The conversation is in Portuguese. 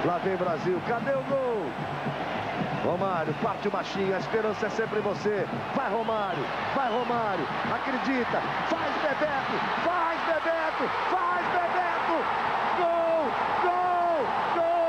Lá vem Brasil, cadê o gol? Romário, parte baixinho, a esperança é sempre você. Vai Romário, acredita, faz Bebeto, faz Bebeto, faz Bebeto! Gol, gol, gol!